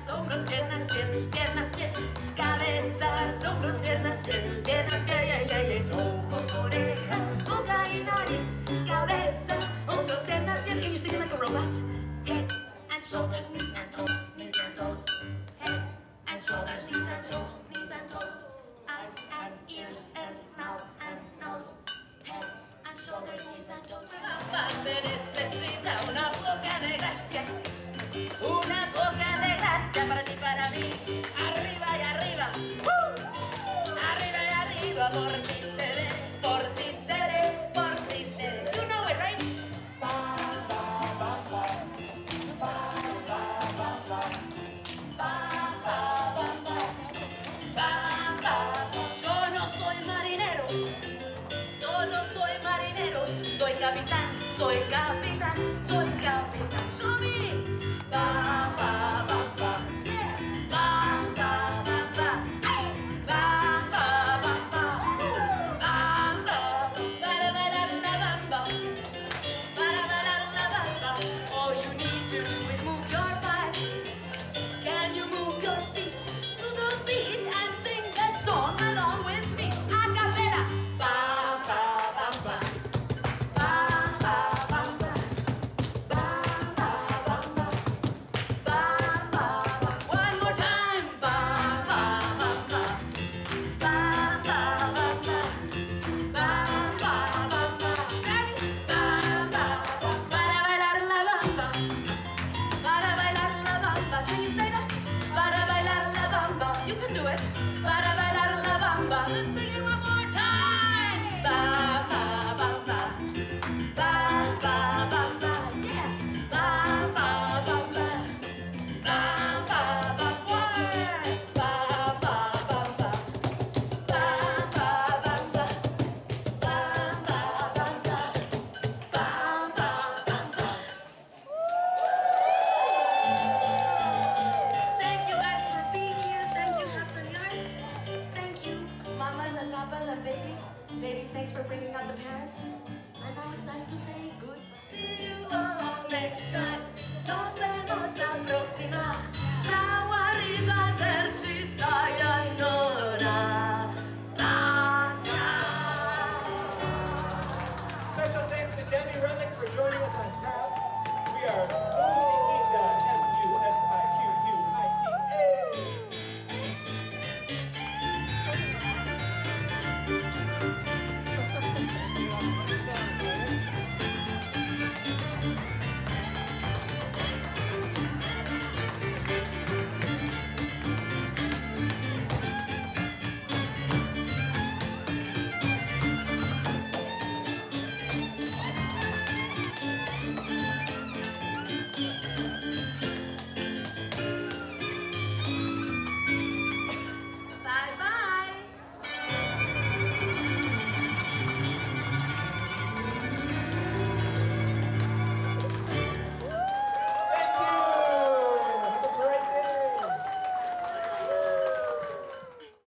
hombros, piernas, pies, piernas, pies, cabezas, hombros, piernas, pies, piernas, pies, ojos, orejas, boca y nariz, cabeza, hombros, piernas, pies. Can you sing it like a robot? Head and shoulders, knees and toes, knees and toes. Head and shoulders, knees and toes, knees and toes. Eyes and ears and mouth and nose. Head and shoulders, knees and toes. Se necesita una boca de gracia. Una boca de gracia para ti, para mí. Arriba y arriba. Arriba y arriba por ti.